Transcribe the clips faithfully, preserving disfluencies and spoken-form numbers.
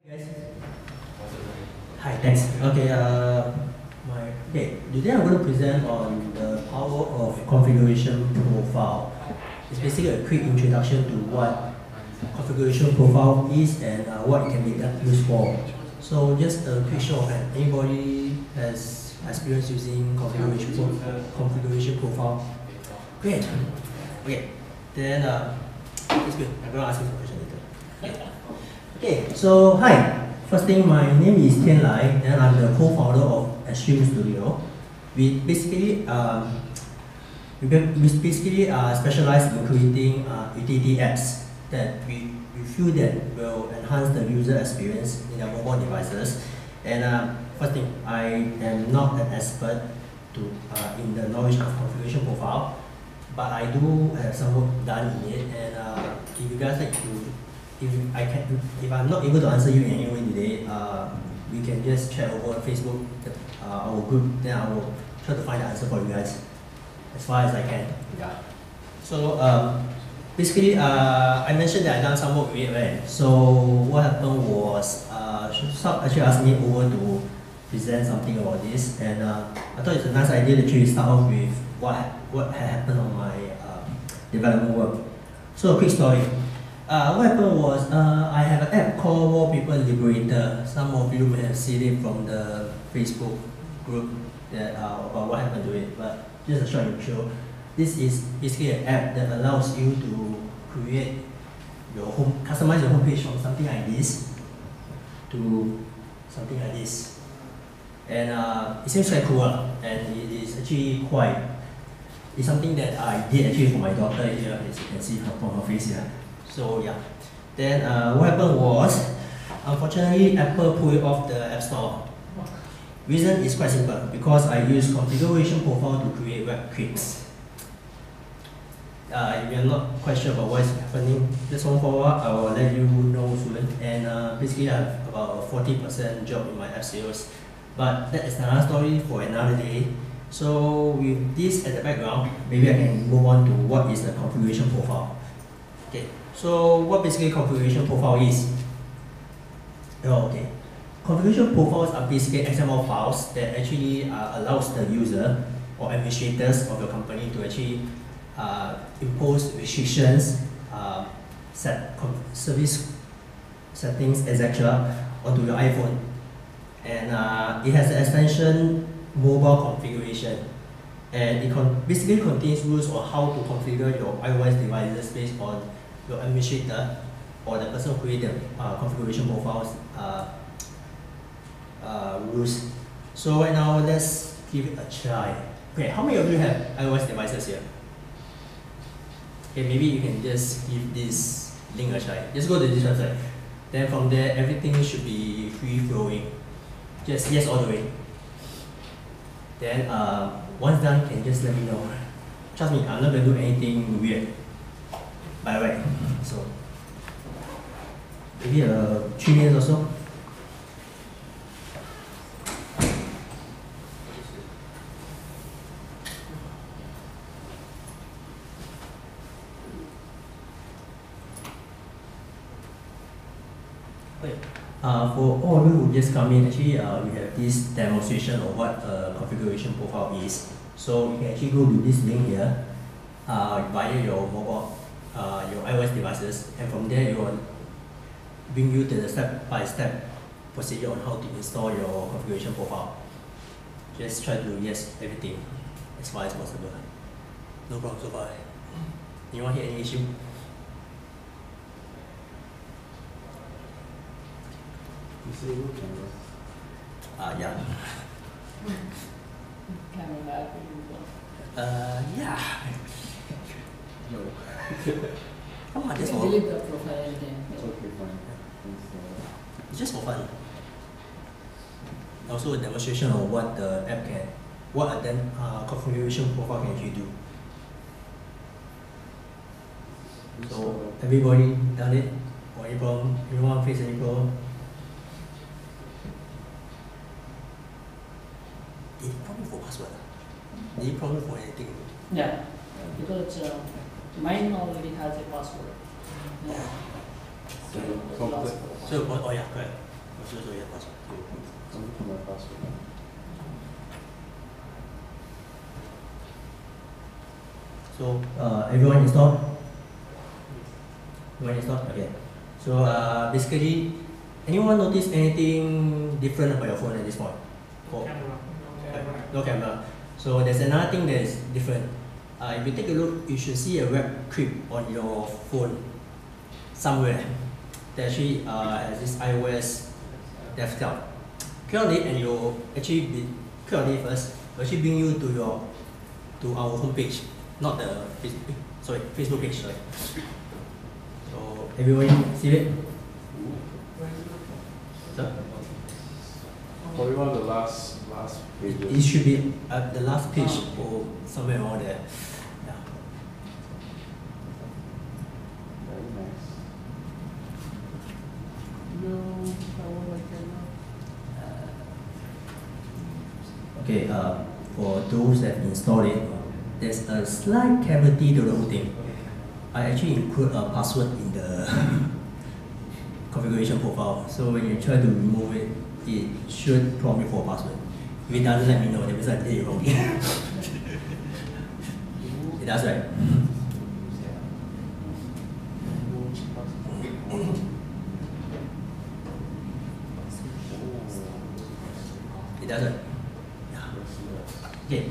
Yes. Hi, thanks. Okay, uh, my okay. Today I'm going to present on the power of configuration profile. It's basically a quick introduction to what configuration profile is and uh, what it can be used for. So just a quick show of hand. Anybody has experience using configuration pro configuration profile? Great. Okay. Then uh, it's good. I'm going to ask you some questions later. Okay. Okay, so hi. First thing, my name is Tian Lai, and I'm the co-founder of Extreme Studio. We basically, um, we basically uh, specialize in creating uh, utility apps that we, we feel that will enhance the user experience in their mobile devices. And uh, first thing, I am not an expert to uh, in the knowledge of configuration profile, but I do have some work done in it. And uh, if you guys like to If I can, if I'm not able to answer you in any way today, uh, we can just chat over Facebook, uh, our group. Then I will try to find the answer for you guys as far as I can. Yeah. So um, basically, uh, I mentioned that I done some work with it, right? So what happened was, uh, Shop actually asked me over to present something about this, and uh, I thought it's a nice idea to actually start off with what what had happened on my uh, development work. So a quick story. Uh, what happened was, uh, I have an app called Wallpaper Liberator. Some of you may have seen it from the Facebook group that, uh, about what happened to it, but just a short intro. This is basically an app that allows you to create your home, customize your homepage from something like this to something like this. And uh, it seems quite cool, and it is actually quite, it's something that I did actually for my daughter here, as you can see from her face here. So yeah, then uh, what happened was, unfortunately, Apple pulled it off the App Store. Reason is quite simple, because I use configuration profile to create web quips. Uh, if you're not quite sure about what is happening, just one follow-up, I will let you know soon. And uh, basically, I have about a forty percent job in my app sales. But that is another story for another day. So with this at the background, maybe I can move on to what is the configuration profile. Okay. So what basically configuration profile is? Oh, okay. Configuration profiles are basically X M L files that actually uh, allows the user or administrators of your company to actually uh, impose restrictions, uh, set service settings, et cetera onto your iPhone. And uh, it has the extension mobile configuration. And it con basically contains rules on how to configure your iOS devices based on your administrator or the person who created uh, configuration profiles uh, uh, rules. So right now, let's give it a try. Okay, how many of you have iOS devices here? Okay, maybe you can just give this link a try. Just go to this website. Then from there, everything should be free-flowing. Just yes all the way. Then uh, once done, you can just let me know. Trust me, I'm not going to do anything weird. By the way, so maybe uh, three minutes or so. Okay. Uh, for all of you who just come in, actually uh, we have this demonstration of what a configuration profile is. So you can actually go to this link here uh, via your mobile. Uh, your iOS devices, and from there it will bring you to the step-by-step procedure on how to install your configuration profile. Just try to yes everything as far as possible. No problem so far. You want to hear any issue? Disable camera. Uh, yeah. Camera back. Uh, yeah. No. Come on, You just can for delete the profile anytime. It's okay, fine. it's just for fun. Also a demonstration of what the app can, what a then uh, configuration profile can actually do. So everybody done it? Or any problem? Anyone face any problem? Any problem for password? Any problem for anything? Yeah, because uh, mine already has a password. Yeah. So, So, compl- last So oh, oh yeah, correct. show show your password. Come to my password. So uh, everyone installed? Everyone installed? Okay. So uh, basically, anyone notice anything different about your phone at this point? Oh, okay. No camera. So there's another thing that is different. Uh, if you take a look, you should see a web clip on your phone somewhere that actually uh, has this iOS desktop. Click on it and you actually be, click on it first. It will actually bring you to your to our homepage, not the Facebook. Sorry, Facebook page. Sorry. So everyone see it? Sir? Probably one of the last last It pages. should be at the last page or somewhere around there. Yeah. Very nice. No, I won't like that now. Okay, uh, for those that installed it, there's a slight cavity to the whole thing. I actually include a password in the configuration profile. So when you try to remove it, it should prompt you for a password. If it doesn't, let me know. That means I did it wrong. It does, right? It does, right? Yeah. Okay.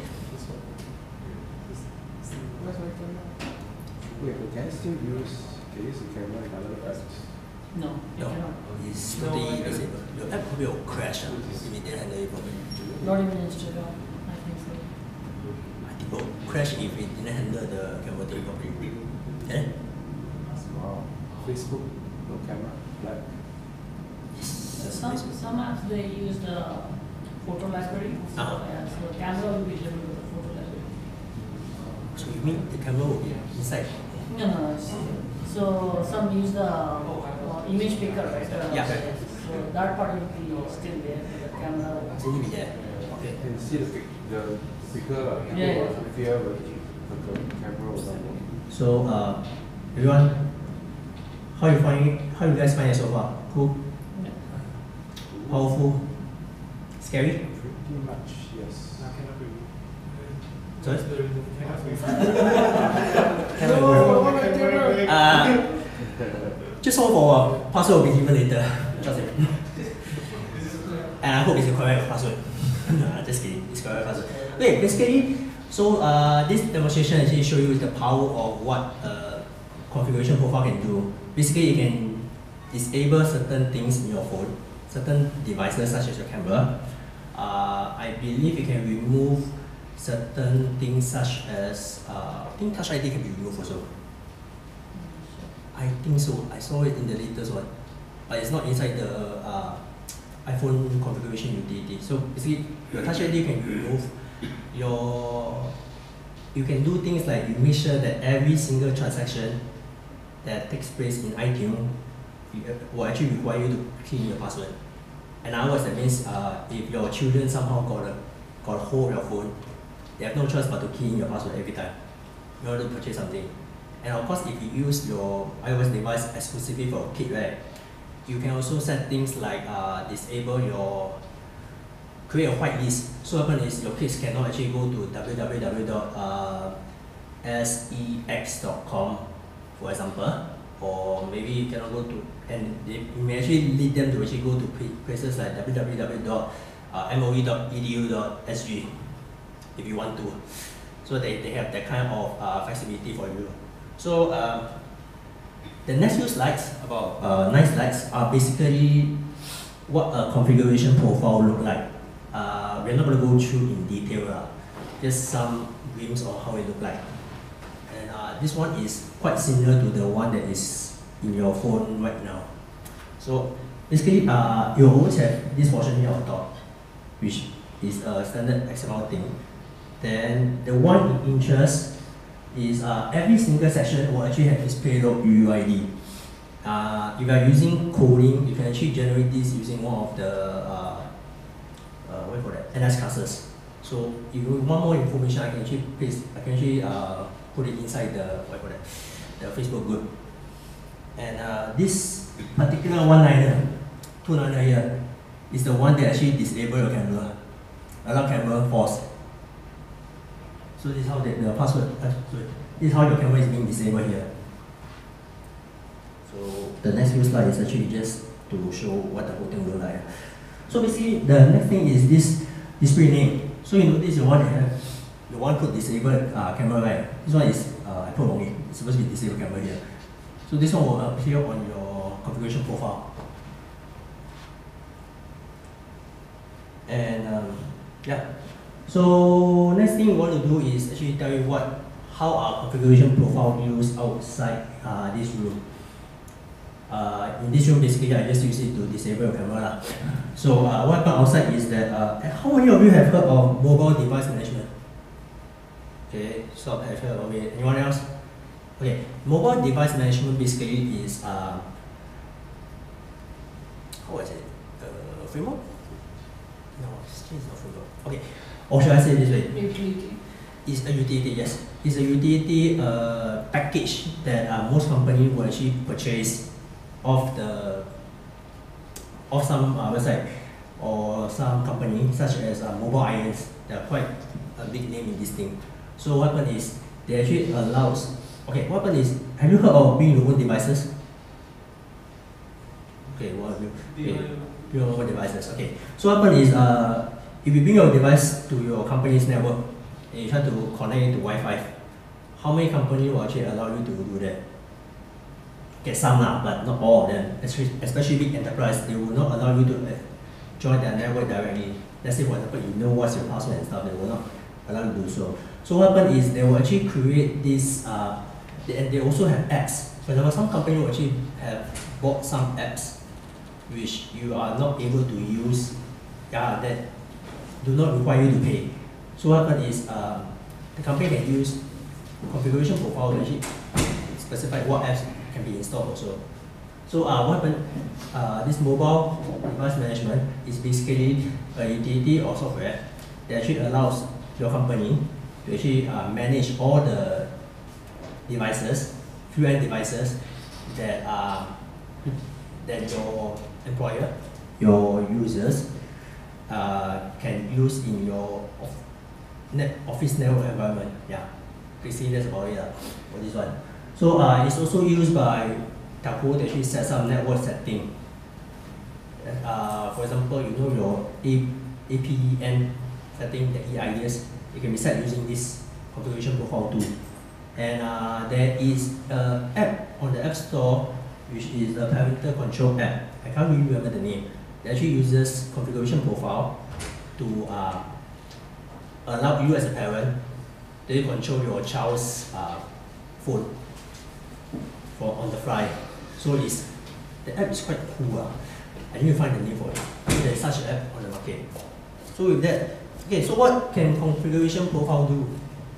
Wait, but can I still use can you use the camera in other apps? No, you No, cannot. it's totally disabled. Your app probably will crash uh, if it didn't handle it properly. Not even Instagram, I think so. I think it will crash if it didn't handle the camera thing properly. Eh? Wow. Facebook, no camera, black. Yes, that's Some, nice. some apps they use the photo library. So, Uh-huh. yeah, so camera will be different with the photo library. So you mean the camera will be inside? No, no, no. So some use the uh, image picker, right? Uh, Yeah. So that part will be still there, the camera. It's only be there. Okay. You can see the pic the speaker lah. Yeah, yeah. If you have a, like a camera or something. So uh, everyone, how you find it? How you guys find it so far? Cool? Yeah. Powerful? Scary? Pretty much, yes. Sorry? No, Uh, just hold for a while. Password will be given later. Trust me. And I hope it's the correct password. No, just kidding. It's correct password. Okay, basically, so uh, this demonstration actually show you the power of what uh, configuration profile can do. Basically, you can disable certain things in your phone, certain devices such as your camera. Uh, I believe you can remove certain things such as uh, I think Touch I D can be removed also. I think so. I saw it in the latest one, but it's not inside the uh, iPhone configuration utility. So basically, your Touch I D can remove your. You can do things like you make sure that every single transaction that takes place in iTunes will actually require you to key in your password. In other words, that means uh, if your children somehow got a got a hold of your phone, they have no choice but to key in your password every time in order to purchase something. And of course, if you use your iOS device exclusively for a kid, right, you can also set things like uh, disable your, create a whitelist. So what happens is your kids cannot actually go to w w w dot sex dot com, for example, or maybe you cannot go to, and they, you may actually lead them to actually go to places like w w w dot m o e dot e d u dot s g if you want to. So they, they have that kind of uh, flexibility for you. So uh, the next few slides, about uh, nine slides, are basically what a configuration profile look like. Uh, we're not going to go through in detail, uh, just some glimpse of how it look like. And uh, this one is quite similar to the one that is in your phone right now. So basically, uh, you always have this portion here on top, which is a standard X M L thing. Then the one in interest is uh, every single section will actually have this payload U U I D. Uh, if you are using coding, you can actually generate this using one of the uh, uh, what do you call that? N S classes. So if you want more information, I can actually paste, I can actually uh, put it inside the what do you call that? The Facebook group. And uh, this particular one-liner, two-liner here, is the one that actually disable your camera, allow camera pause. So this is how the, the password, uh, sorry, this is how your camera is being disabled here. So the next few slides is actually just to show what the whole thing looks like. So basically, the next thing is this display name. So you notice the one that have, the one put disabled uh, camera, right? This one is uh, I put only, it's supposed to be disabled camera here. So this one will appear on your configuration profile. And um, yeah. So next thing we want to do is actually tell you what, how our configuration profile used outside uh, this room. Uh, in this room, basically, I just use it to disable your camera. So uh, what happened outside is that, uh, how many of you have heard of mobile device management? Okay, stop, have heard of it. Anyone else? Okay, mobile device management basically is, uh, how is it? Uh, framework? No, it's not framework. Okay, or should I say it this way? Utility. It's a utility, yes. It's a utility uh, package that uh, most companies will actually purchase of the of some uh, website or some company such as uh, Mobile Irons. They are quite a big name in this thing. So what happens is they actually allows. Okay, what happens is, have you heard of bring your own devices? Okay, what have you? Okay, bring your own devices. Okay, so what happens is uh, if you bring your device to your company's network and you try to connect it to Wi-Fi, how many companies will actually allow you to do that? Get some lah, but not all of them. Especially, especially big enterprise, they will not allow you to uh, join their network directly. Let's say, for example, you know what's your password and stuff, they will not allow you to do so. So what happens is they will actually create this, uh, they, and they also have apps. For example, some company will actually have bought some apps which you are not able to use, yeah, that do not require you to pay. So what happens is uh, the company can use configuration profile to actually specify what apps can be installed also. So uh, what happened, uh, this mobile device management is basically a utility or software that actually allows your company to actually uh, manage all the devices, few end devices that are that your employer, your users uh, can use in your off net office network environment. Yeah, basically that's about it uh, for this one. So uh, it's also used by telco to actually set some network setting. Uh, for example, you know your A P N setting, the E I Ds, it can be set using this configuration profile too. And uh, there is an app on the App Store which is a parental control app. I can't really remember the name. It actually uses configuration profile to uh, allow you as a parent to control your child's uh, phone for on the fly. So it's, the app is quite cool. Uh. I need to find the name for it. There is such an app on the market. So with that, okay, so what can configuration profile do?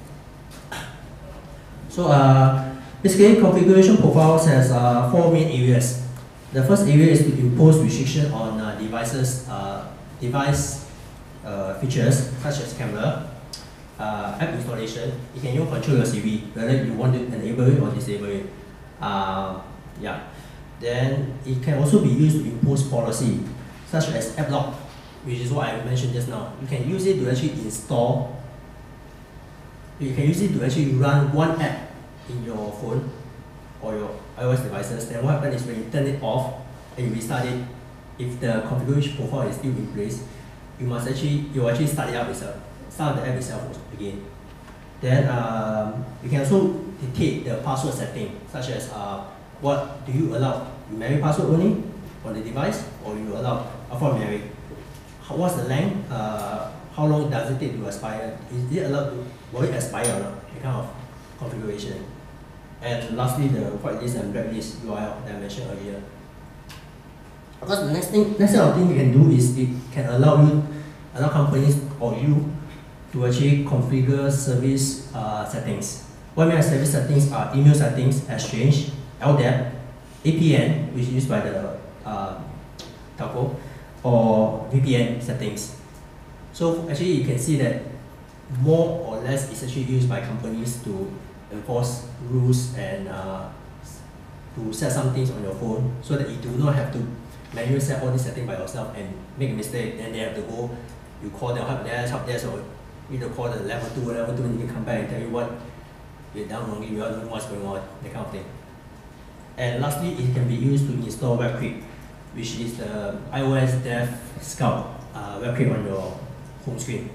So uh, basically configuration profiles has uh, four main areas. The first area is to impose restriction on uh, devices, uh, device uh, features such as camera, uh, app installation. You can even control your C V, whether you want to enable it or disable it. Uh, yeah. Then it can also be used to impose policy, such as app lock, which is what I mentioned just now. You can use it to actually install. You can use it to actually run one app in your phone or your iOS devices. Then what happens is when you turn it off and you restart it, if the configuration profile is still in place, you must actually you actually start it up itself, start the app itself again. Then um, you can also dictate the password setting, such as uh, what do you allow? Memory password only on the device, or you allow uh, for memory? How, what's the length? Uh, how long does it take to expire? Is it allowed to, will it expire or not? That kind of configuration. And lastly, the whitelist and blacklist U R L that I mentioned earlier. Because the next thing, next set of thing you can do is it can allow you, allow companies or you to actually configure service uh, settings. What I mean by service settings are email settings, exchange, L D A P, A P N, which is used by the uh, telco, or V P N settings. So actually you can see that more or less is actually used by companies to enforce rules and uh, to set some things on your phone so that you do not have to manually set all this setting by yourself and make a mistake, then they have to go, you call them help desk, help desk, or you need to call the level two, level two, and you can come back and tell you what you're done wrongly without knowing what's going on, that kind of thing. And lastly, it can be used to install WebKit, which is the iOS Dev Scout uh, WebKit on your home screen.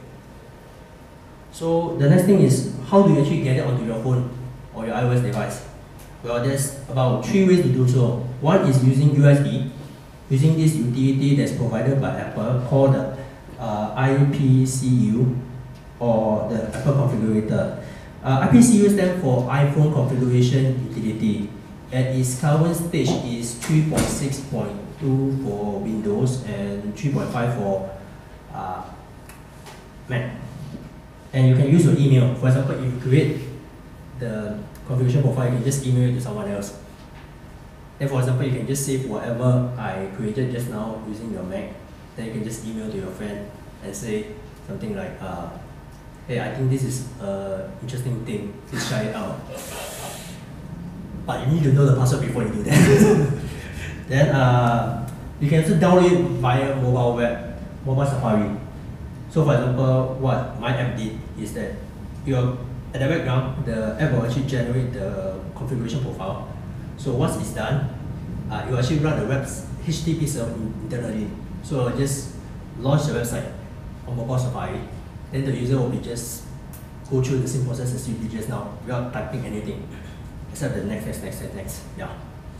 So the next thing is, how do you actually get it onto your phone or your iOS device? Well, there's about three ways to do so. One is using U S B, using this utility that's provided by Apple called the uh, I P C U or the Apple Configurator. Uh, I P C U stands for iPhone Configuration Utility. At its current stage is three point six point two for Windows and three point five for uh, Mac. And you can use your email. For example, if you create the configuration profile, you can just email it to someone else. Then for example, you can just save whatever I created just now using your Mac. Then you can just email to your friend and say something like, uh, hey, I think this is an interesting thing, please try it out. But you need to know the password before you do that. Then uh, you can also download it via mobile web, mobile Safari. So for example, what my app did is that you're at the background, the app will actually generate the configuration profile. So once it's done, uh, you actually run the web's H T T P server internally. So I'll just launch the website on mobile Safari. Then the user will be just go through the same process as you did just now without typing anything, except the next, next, next, next, next. Yeah.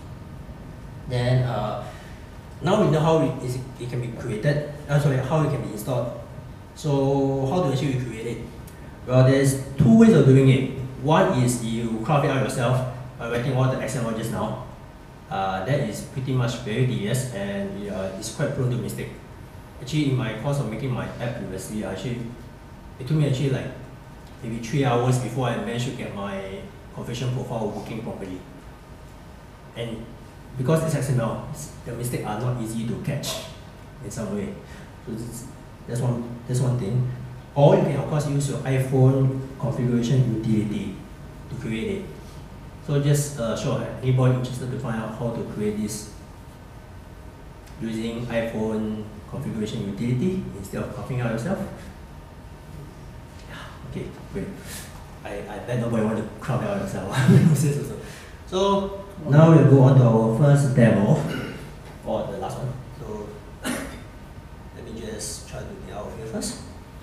Then uh, now we know how it, is, it can be created. Uh, sorry, how it can be installed. So how do you actually create it? Well, there's two ways of doing it. One is you craft it out yourself by writing all the X M L just now. Uh, that is pretty much very tedious and uh, it's quite prone to mistake. Actually, in my course of making my app previously, actually, it took me actually like maybe three hours before I managed to get my configuration profile working properly. And because it's X M L, the mistakes are not easy to catch in some way. So this, that's one that's one thing. Or you can of course use your iPhone configuration utility to create it. So just uh, show anybody interested to find out how to create this using iPhone configuration utility instead of copying out yourself. Okay, great. I, I bet nobody want to crop out yourself. So now we'll go on to our first demo, or the last one. So let me just try to get out of here first.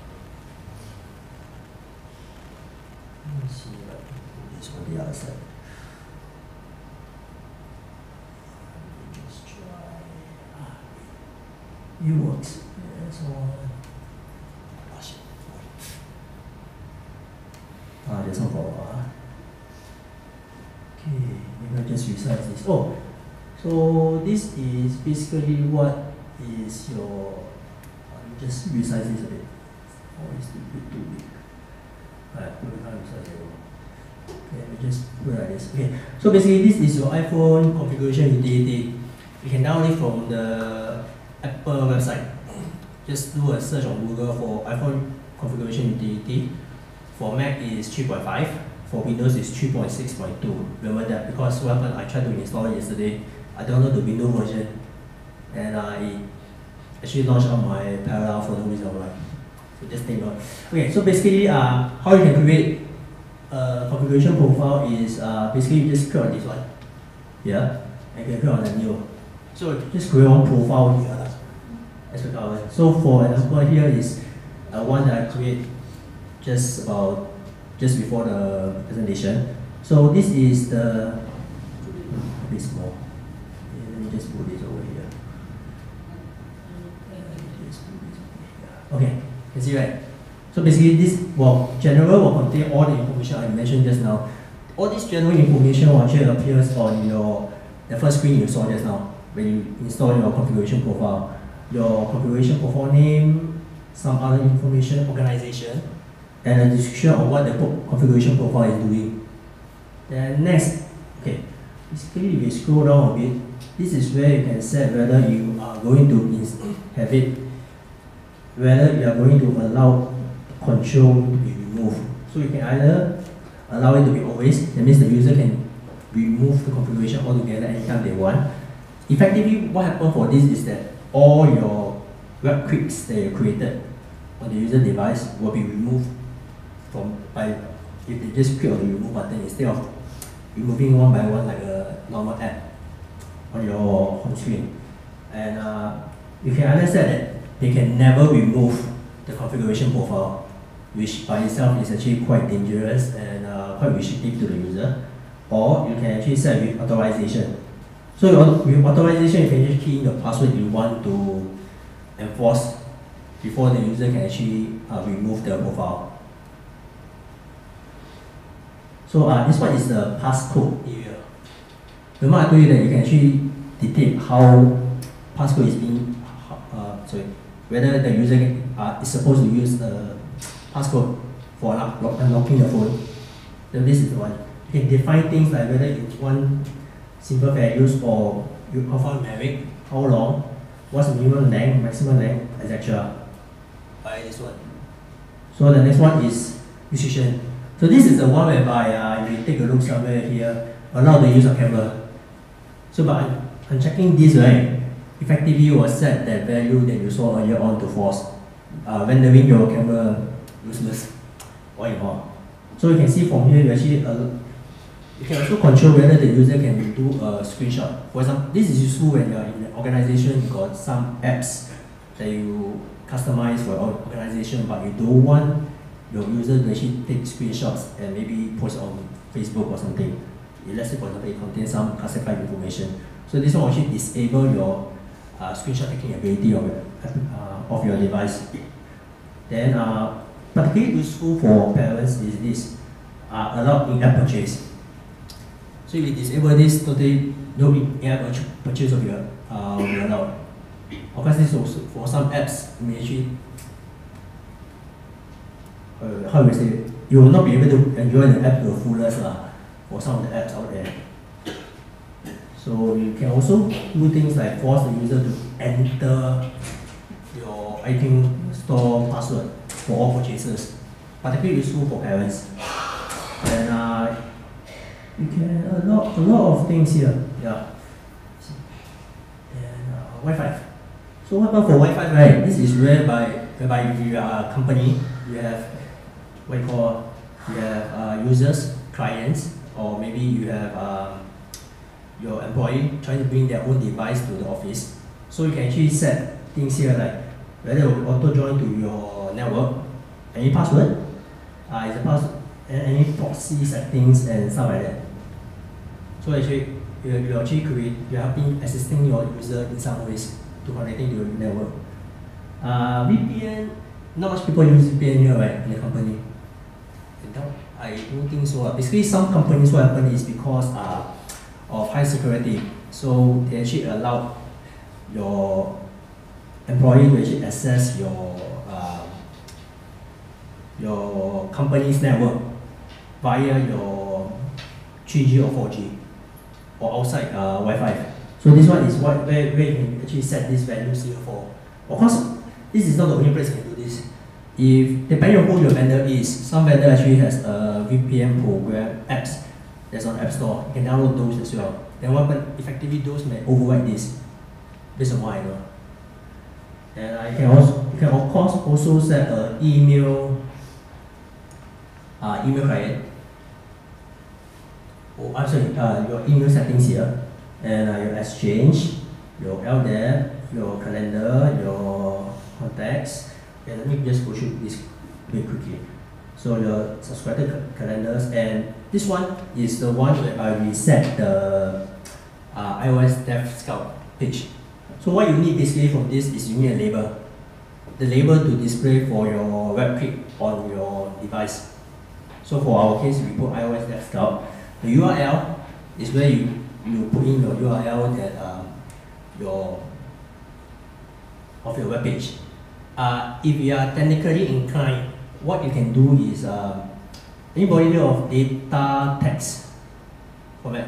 Let me see if I can do this on the other side. Let me just try. It works. Yeah, so oh, shit. Ah, there's no problem. Okay, maybe I just resize this. Oh, so this is basically what is your. Uh, you just resize this a bit. Oh, it's a bit too big. Alright, we can't resize it. Okay, we just put it like this. Okay, so basically this is your iPhone configuration utility. You can download it from the Apple website. Just do a search on Google for iPhone configuration utility. For Mac is three point five. For Windows is three point six point two. Remember that because what happened, I tried to install it yesterday. I downloaded the Windows version and I actually launched on my Parallel for no reason why. So just take note. Okay, so basically uh, how you can create a configuration profile is uh, basically you just click on this one. Yeah, and you can click on the new. So just create one profile here. As we cover. So for example here is uh, one that I create just about just before the presentation. So this is the a bit small. Okay, let me just put this over here. Just put this over here. Okay, you can see right. So basically this well general will contain all the information I mentioned just now. All this general information will actually appears on your the first screen you saw just now when you install your configuration profile. Your configuration profile name, some other information, organization, and a description of what the configuration profile is doing. Then next, okay, basically if you scroll down a bit, this is where you can set whether you are going to have it, whether you are going to allow control to be removed. So you can either allow it to be always, that means the user can remove the configuration altogether anytime they want, effectively, what happens for this is that all your web quicks that you created on the user device will be removed from by if they just click on the remove button instead of removing one by one like a normal app on your home screen. And uh, you can understand that they can never remove the configuration profile, which by itself is actually quite dangerous and uh, quite restrictive to the user. Or you can actually set with authorization. So with authorization, you can just key in the password you want to enforce before the user can actually uh, remove the profile. So uh, this one is the passcode area. Remember I told you that you can actually dictate how passcode is being, uh, sorry, whether the user uh, is supposed to use the passcode for unlocking the phone. So this is the one. You can define things like whether it's one simple fair use or you confirm merit, how long, what's the minimum length, maximum length, et cetera. By this one. So the next one is restriction. So this is the one whereby uh, if you take a look somewhere here, allow the use of camera. So by unchecking this, right, effectively you will set that value that you saw earlier on to false, uh, rendering your camera useless or more. So you can see from here, you actually uh, you can also control whether the user can do a screenshot. For example, this is useful when you're in an organization, you got some apps that you customize for your organization, but you don't want your user to actually take screenshots and maybe post on Facebook or something. Let's say, for example, it contains some classified information. So this one will actually disable your uh, screenshot taking ability of, uh, of your device. Then, uh, particularly useful for parents is this, uh, allow in-app purchase. So if you disable this, totally no in-app purchase of your uh, will be allowed. Of course, this also for some apps, you may actually, uh, how do we say it? You will not be able to enjoy the app to the fullest uh, for some of the apps out there. So you can also do things like force the user to enter your iTunes store password for all purchases, particularly useful for parents. And uh, you can a lot, a lot of things here. Yeah. And uh, Wi-Fi. So what about for Wi-Fi, right? This is whereby, whereby if you are a company, you have what you call, you have uh, users, clients, or maybe you have um, your employee trying to bring their own device to the office. So you can actually set things here like whether it will auto join to your network, any password, uh, is a password, and any proxy settings and stuff like that. So actually, you you actually create, you're helping assisting your user in some ways to connecting to your network. Uh, V P N, not much people use V P N here, right, in the company. I don't think so. Uh, basically, some companies what happen is because uh, of high security, so they actually allow your employee to actually access your uh, your company's network via your three G or four G or outside uh, Wi-Fi. So this one is what where, where you can actually set this value here for. Of course, this is not the only place you can do this. If depending on who your vendor is, some vendor actually has a V P N program apps that's on App Store. You can download those as well. Then what happens, effectively those may override this based on what I know. And I can also you can of course also set an email uh, email client. Oh, I'm sorry, uh, your email settings here, and uh, your exchange, your L D A P, your calendar, your contacts. And let me just go through this very quickly. So your subscriber calendars, and this one is the one where I reset the uh, iOS Dev Scout page. So what you need basically from this is you need a label. The label to display for your WebKit on your device. So for our case, we put iOS Dev Scout. The U R L is where you, you put in your U R L that um, your of your web page. Uh, if you are technically inclined, what you can do is uh, anybody know of data text format?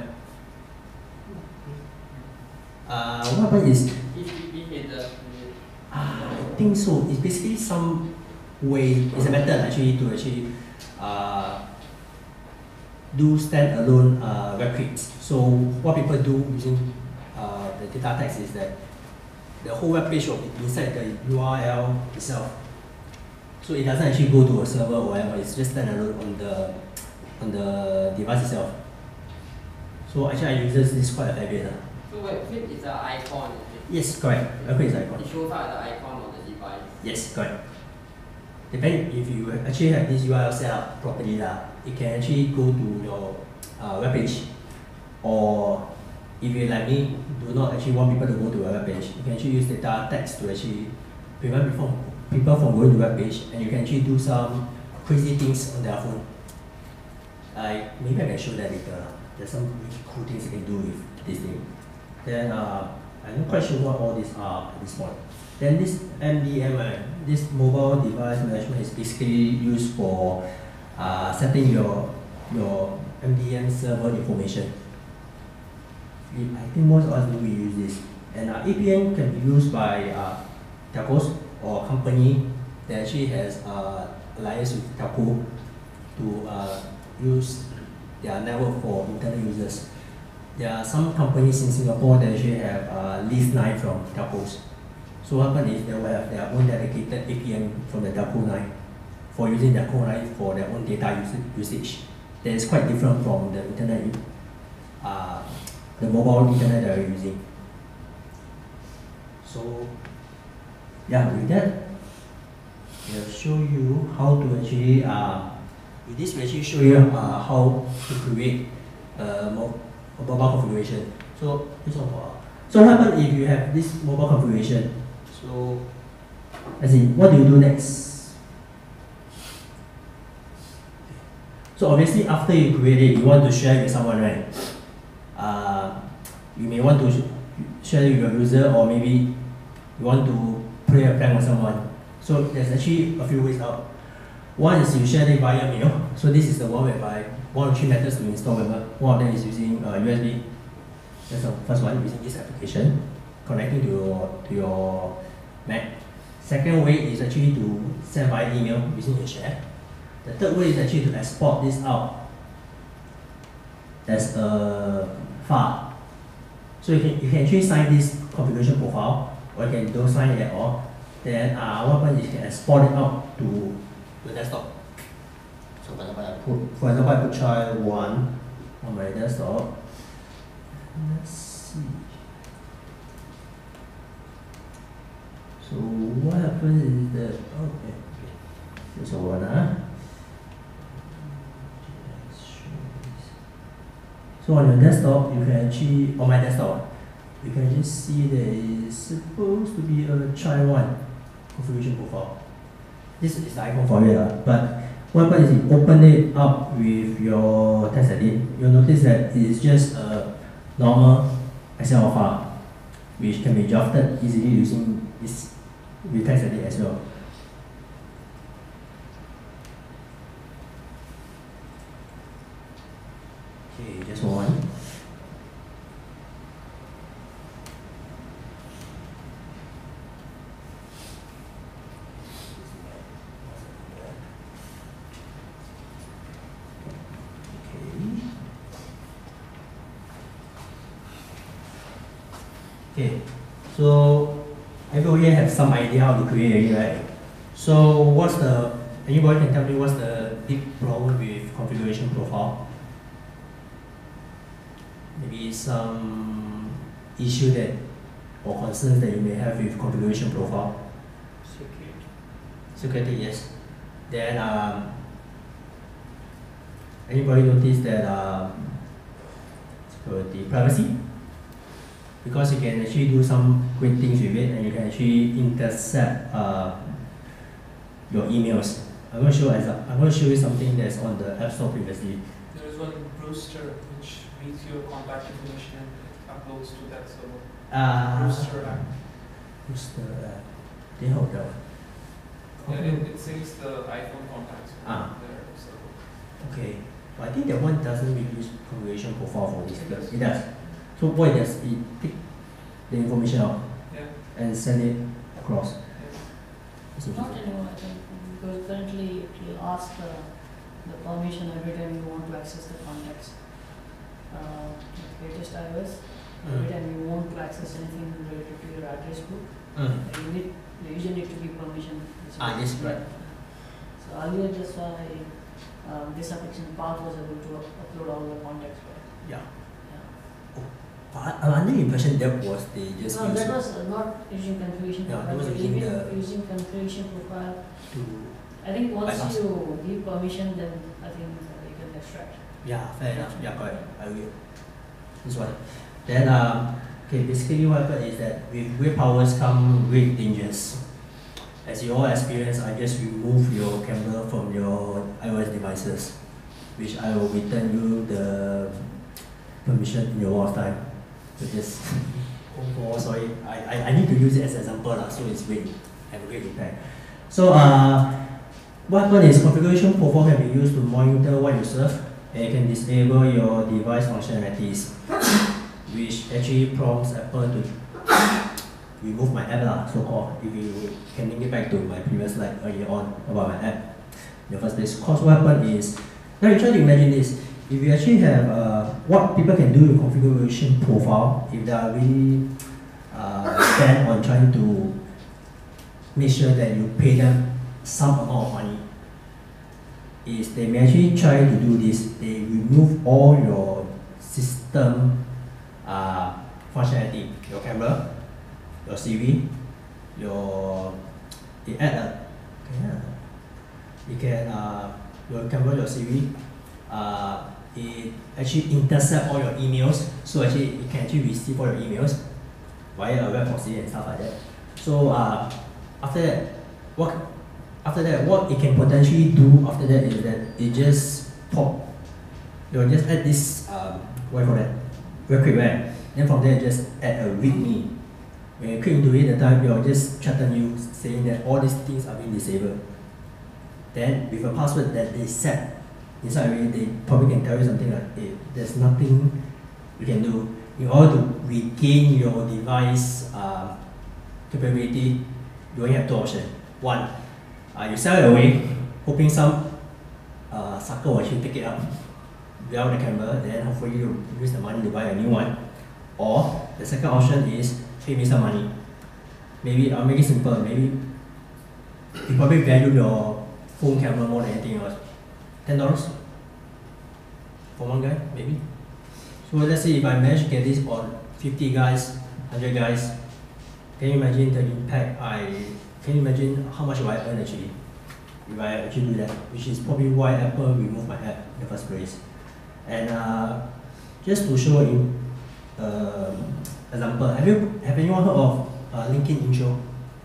Uh, what happens is, uh, I think so. It's basically some way, it's a method actually to actually uh, do standalone uh, web kits. So what people do using uh, the data text is that the whole web page will be inside the U R L itself. So it doesn't actually go to a server or whatever, it's just standalone on the on the device itself. So actually I use this quite a fair bit. So WebKit is an icon, is it? Yes, correct. WebKit is icon. It shows up the icon on the device. Yes, correct. Depending if you actually have this U R L set up properly, lah, it can actually go to your uh, web page. Or if you like me, do not actually want people to go to a web page, you can actually use data text to actually prevent people from, people from going to web page, and you can actually do some crazy things on their phone. Like maybe I can show that later. There's some really cool things you can do with this thing. Then uh, I'm not quite sure what all these are at this point. Then this M D M, uh, this mobile device management, is basically used for uh, setting your your M D M server information. I think most of us do use this. And uh, A P N can be used by uh, telcos or company that actually has uh, alliance with telco to uh, use their network for internet users. There are some companies in Singapore that actually have uh, lease line from telcos. So what happens is they will have their own dedicated A P N from the telco line for using their phone line for their own data usage. That is quite different from the internet, uh, the mobile internet that we're using. So yeah, with that, we'll show you how to actually, uh, with this will actually show you uh, how to create a mobile configuration. So, so what happens if you have this mobile configuration? So, as in, what do you do next? So obviously, after you create it, you want to share it with someone, right? Uh, you may want to sh share it with your user, or maybe you want to play a prank with someone. So there's actually a few ways out. One is you share it via mail. So this is the one whereby one of three methods to install. Whereby one of them is using uh, U S B. That's the first one, using this application, connecting to your to your Mac. Second way is actually to send via email using your share. The third way is actually to export this out as a file. So you can you can actually sign this configuration profile, or you can don't sign it at all. Then uh, what happens is you can export it out to the desktop. So for example, I put for example I put child one on my desktop. Let's see. So what happens is that okay, okay. Here's one ah. So on your desktop, you can actually, on my desktop, you can just see there is supposed to be a child one configuration profile. This is the icon for it, uh, but what happens is you open it up with your TextEdit, you'll notice that it is just a normal X M L file, which can be drafted easily using this with TextEdit as well. Okay, just one. Okay, so everybody have some idea how to create it, right? So what's the, anybody can tell me what's the big problem with configuration profile? Maybe some issue that, or concerns that you may have with configuration profile? Security. Security, yes. Then um, anybody notice that um, security, privacy? Because you can actually do some great things with it, and you can actually intercept uh, your emails. I'm going to show I'm going to show you something that's on the App Store previously. There is one Brewster which reads your contact information and it uploads to that server. Uh, Brewster app. Brewster app. They hold that one. Yeah, it, it syncs the iPhone contacts with Ah. their server. Okay. But I think that one doesn't really use configuration profile for this. It does. It does. So what it does, it take the information out Yeah. and send it across. yeah. Not anymore, I think, because currently it will ask the, the permission every time you want to access the contacts. Uh, with latest iOS, every time you want to access anything related to your address book, Mm. you need, the user need to give permission. Ah, yes, right. So earlier that's why um, this application path was able to up- upload all the contacts, right? Yeah. Yeah. But I'm under the impression that was they just No, used that was uh, not using configuration Yeah, that profile, was but using even the- using configuration profile. to I think once bypass. you give permission, then I think uh, you can extract. yeah, fair enough. Yeah, correct. I will. This one. Then um, okay, basically what happened is that with great powers come great dangers. As you all experience, I just remove your camera from your iOS devices, which I will return you the permission in your war of time. So just oh, sorry, I, I, I need to use it as an example lah, so it's great, have a great impact. So uh, what happens is configuration profile can be used to monitor what you serve, and you can disable your device functionalities, which actually prompts Apple to remove my app lah, so called. If you can link it back to my previous slide earlier on about my app in the first place. Cause what happened is, now you try to imagine this, if you actually have uh, what people can do with configuration profile, if they are really uh, bent on trying to make sure that you pay them some amount of money, is they may actually try to do this. They remove all your system uh, functionality, your camera, your Siri, your they add a yeah, you can uh, your camera, your Siri, uh, it actually intercept all your emails. So actually it can actually receive all your emails via a web proxy and stuff like that. So uh, after that, what after that what it can potentially do after that is that it just pop. You'll just add this um, what do you call that? Web quick Then from there just add a readme. When you click into it, the time it will just threaten you saying that all these things are being disabled. Then with a password that they set inside of it, they probably can tell you something like, hey, there's nothing you can do. In order to regain your device uh, capability, you only have two options. One, uh, you sell it away, hoping some uh, sucker will actually pick it up without the camera, then hopefully you use the money to buy a new one. Or the second option is pay me some money. Maybe I'll make it simple. Maybe you probably value your phone camera more than anything else. Ten dollars for one guy, maybe. So let's say if I manage to get this on fifty guys, hundred guys, can you imagine the impact? I can you imagine how much will I earn actually if I actually do that? Which is probably why Apple removed my app in the first place. And uh, just to show you uh, example, have you have anyone heard of uh, LinkedIn Intro?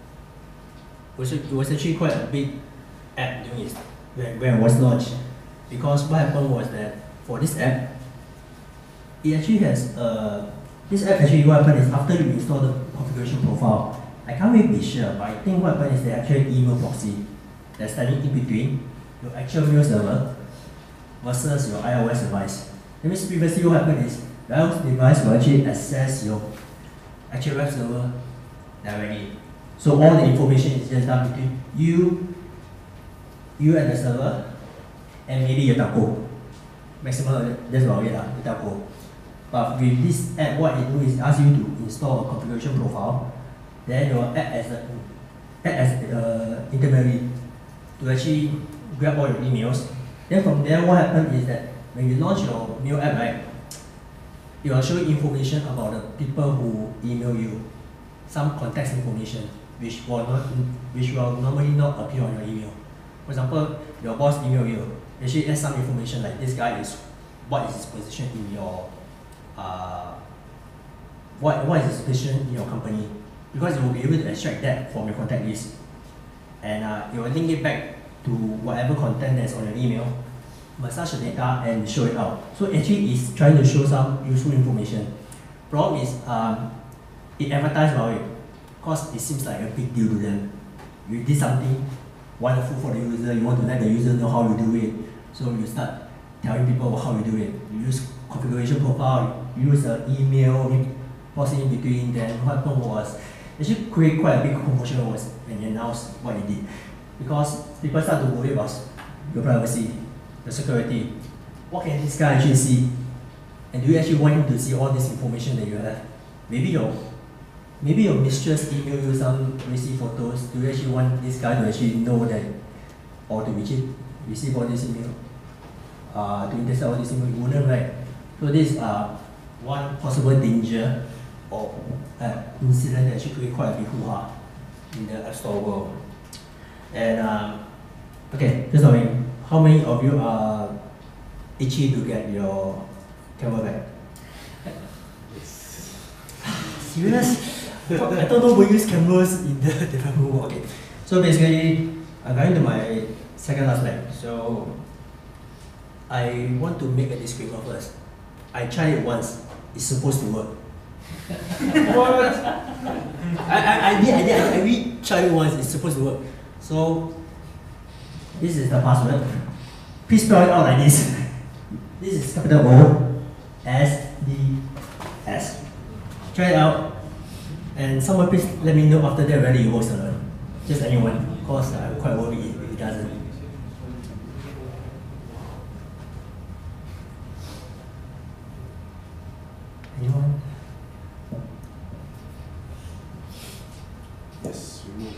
It was, it was actually quite a big app during its when, when it was launched, because what happened was that for this app, it actually has uh, this app actually what happened is after you install the configuration profile, I can't really be sure, but I think what happened is the actual email proxy that's standing in between your actual mail server versus your iOS device. That means previously what happened is the iOS device will actually access your actual web server directly. So all the information is just done between you, you and the server, and maybe your telco. Maximum, that's about it, uh, your telco. But with this app, what it do is ask you to install a configuration profile, then your app as a act as uh, intermediary to actually grab all your emails. Then from there, what happens is that when you launch your new app, right, it will show you information about the people who email you, some context information, which will not, which will normally not appear on your email. For example, your boss email you, actually add some information like this guy is, what is his position in your, uh, what what is his position in your company, because you will be able to extract that from your contact list, and uh, you will link it back to whatever content that's on your email, massage the data and show it out. So actually it's trying to show some useful information. Problem is um, it advertises about it because it seems like a big deal to them. You did something wonderful for the user, you want to let the user know how you do it. So you start telling people how you do it. You use configuration profile, you use an email, posting in between. Then what happened was, actually create quite a big commotion was when you announced what you did. Because people start to worry about your privacy, your security. What can this guy actually see? And do you actually want him to see all this information that you have? maybe your maybe your mistress email you some receipt photos. Do you actually want this guy to actually know that, or to receive receive all this email? Uh, to intercept all this email, you wouldn't, right? So this is uh, one possible danger or uh, incident that actually create quite a big hoo-ha in the App Store world. And um, okay, just sorry, how many of you are itchy to get your camera back? Serious? I thought I thought nobody use cameras in the development world. Okay, so basically, I'm going to my second last slide. So I want to make a disclaimer first. I tried it once. It's supposed to work. What? I, I, I did, I did, I really tried it once. It's supposed to work. So this is the password. Please spell it out like this. This is capital O S D S. Try it out, and someone please let me know after that whether it works or not. Just anyone, because I'm quite worried if it doesn't. Anyone? Yes, remove.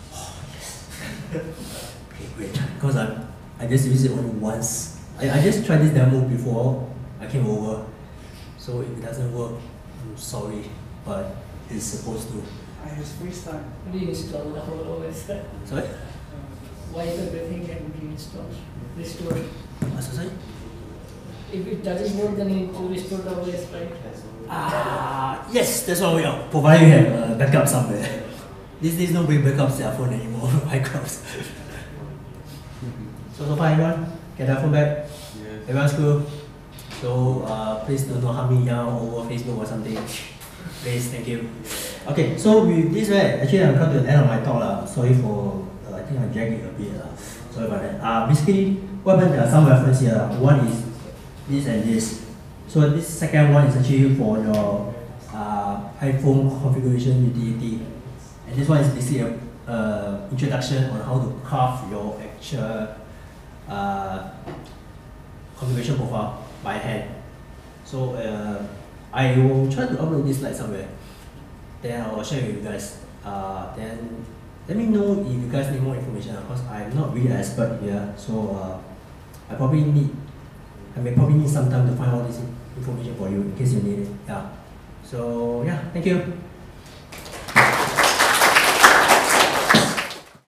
Okay, great. Because I I just used it only once. I, I just tried this demo before I came over. So if it doesn't work, I'm sorry, but it's supposed to. I use FaceTime. Reinstall the whole O S. Sorry? Wipe everything and reinstall, restore. What's that? If it doesn't work, then you need to restore the O S, right? Ah, yes, that's what we are. Provided you have a backup somewhere. These days nobody backups their phone anymore, iClouds. So, so far everyone, get their phone back? Yes. Everyone's cool? So, uh, please do not harm me now over Facebook or something. Please, thank you. Okay, so with this, right, actually I'm coming to the end of my talk. Uh, sorry for, uh, I think I'm dragging a bit. Uh, sorry about that. Uh, basically, what happened, there are some reference here. One is this and this. So this second one is actually for your uh, iPhone configuration utility. And this one is basically a uh, introduction on how to craft your actual uh, configuration profile by hand. So uh, I will try to upload this slide somewhere. Then I will share with you guys. Uh, then let me know if you guys need more information, because I'm not really an expert here. So uh, I probably need, I may probably need some time to find all this information for you in case you need it. Yeah. So yeah, thank you.